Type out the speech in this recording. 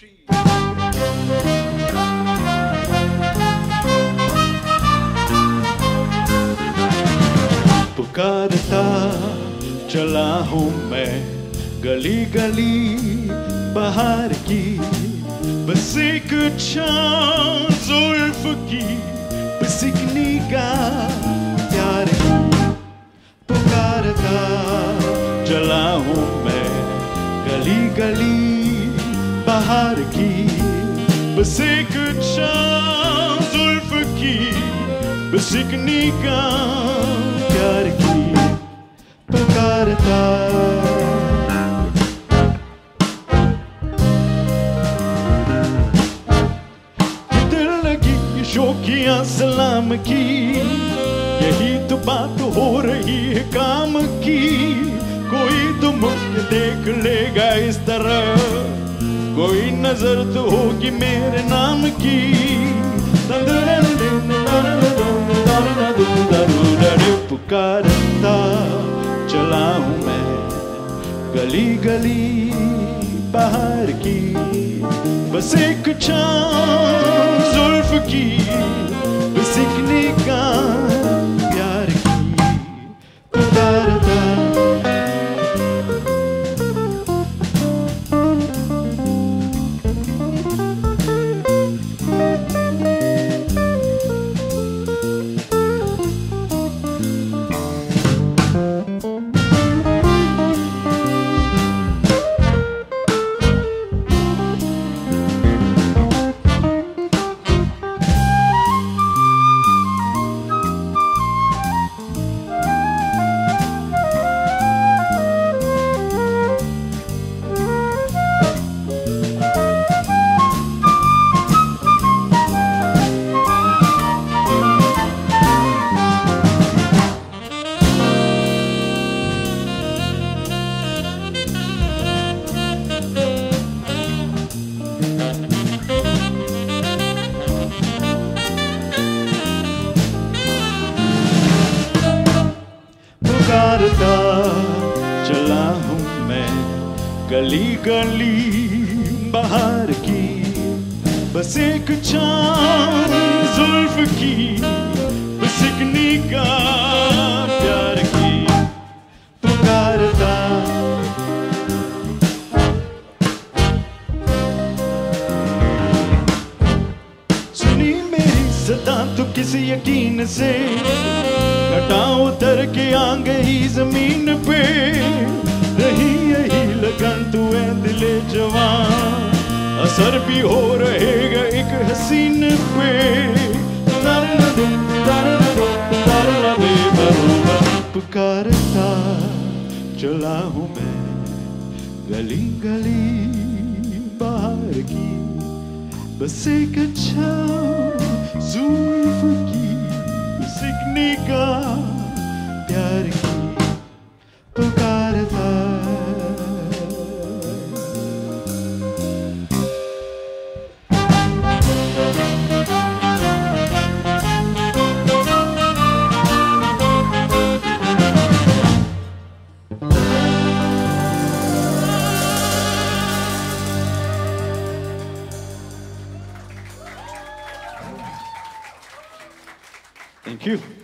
पुकारता चला हूँ मैं गली गली बाहर की, बस एक छान जुल्फ की, बस एक निगाह प्यार की। पुकारता चला हूँ मैं गली गली बाहर की, बस एक छान जुल्फ की, बस एक निगाह प्यार की। पुकारता दिल लगी शौकिया सलाम की, यही तो बात हो रही है काम की। कोई तो मुझे देख लेगा इस तरह, कोई नजर तो होगी मेरे नाम की। पुकारता चला हूँ मैं गली गली बाहर की, बस एक छान जुल्फ की, बस एक निगाह प्यार की। पुकारता चला हूँ मैं गली गली बाहर की, बस एक छान जुल्फ की, बस एक निगाह प्यार की। पुकारता सुनी मेरी सदा तो किसी यकीन से, घटाओ उतर के आ गई जमीन पे। रही यही लगन तू है दिले जवान, असर भी हो रहेगा एक हसीन पे। पुकारता चला हूँ मैं गली गली बाहर की, बस एक अच्छा जुल्फ की, बस एक निगाह प्यार की। पुकारता Thank you.